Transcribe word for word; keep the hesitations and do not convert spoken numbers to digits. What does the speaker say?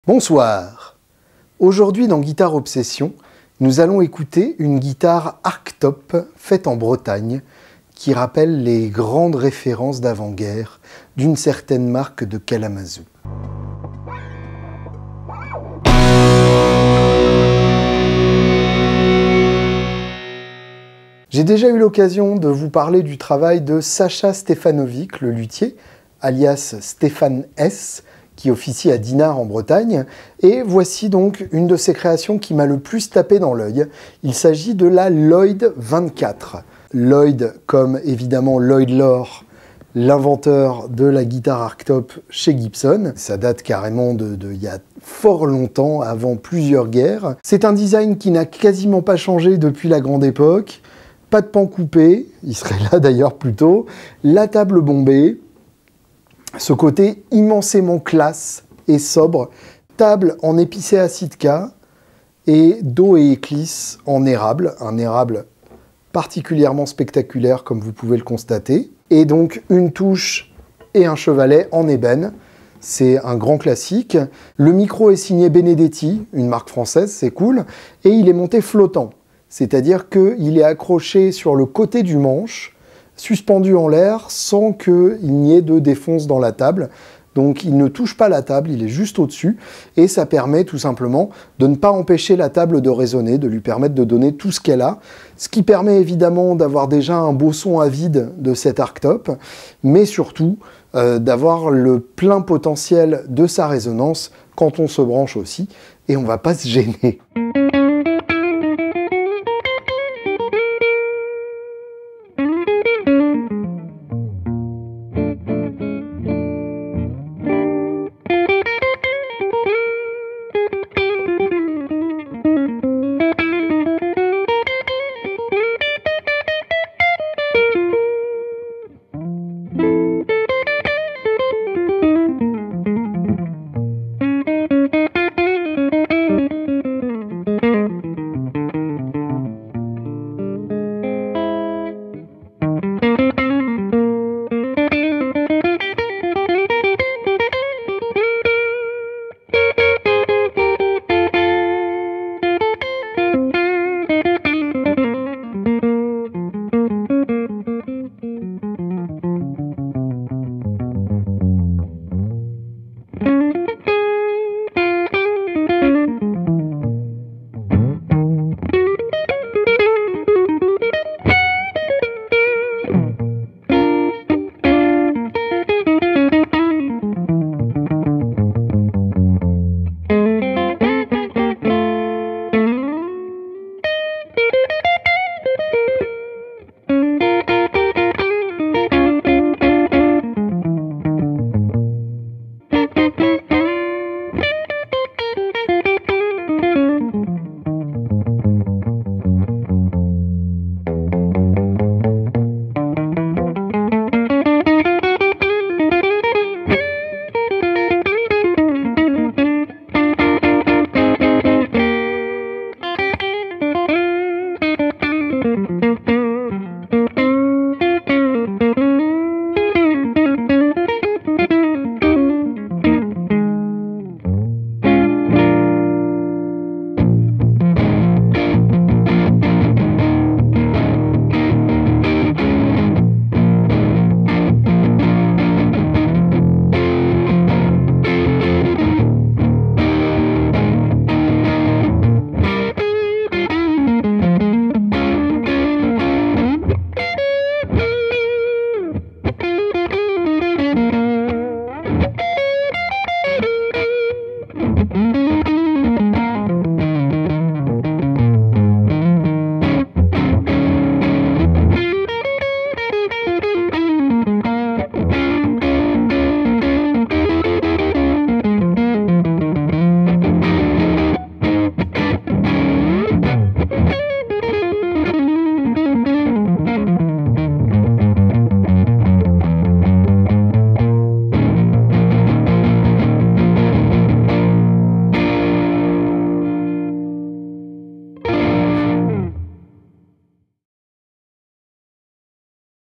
Bonsoir. Aujourd'hui dans Guitare Obsession, nous allons écouter une guitare Archtop faite en Bretagne qui rappelle les grandes références d'avant-guerre d'une certaine marque de Kalamazoo. J'ai déjà eu l'occasion de vous parler du travail de Sacha Stefanovic, le luthier, alias Stéphane S, qui officie à Dinard en Bretagne, et voici donc une de ses créations qui m'a le plus tapé dans l'œil. Il s'agit de la Lloyd vingt-quatre. Lloyd comme évidemment Lloyd Loar, l'inventeur de la guitare Archtop chez Gibson. Ça date carrément de, de il y a fort longtemps, avant plusieurs guerres. C'est un design qui n'a quasiment pas changé depuis la grande époque. Pas de pan coupé, il serait là d'ailleurs plutôt. La table bombée. Ce côté immensément classe et sobre, table en épicéa Sitka et dos et éclisse en érable, un érable particulièrement spectaculaire comme vous pouvez le constater, et donc une touche et un chevalet en ébène, c'est un grand classique. Le micro est signé Benedetti, une marque française, c'est cool, et il est monté flottant, c'est-à-dire qu'il est accroché sur le côté du manche, suspendu en l'air sans qu'il n'y ait de défonce dans la table. Donc il ne touche pas la table, il est juste au-dessus, et ça permet tout simplement de ne pas empêcher la table de résonner, de lui permettre de donner tout ce qu'elle a, ce qui permet évidemment d'avoir déjà un beau son à vide de cet Archtop, mais surtout euh, d'avoir le plein potentiel de sa résonance quand on se branche aussi, et on ne va pas se gêner.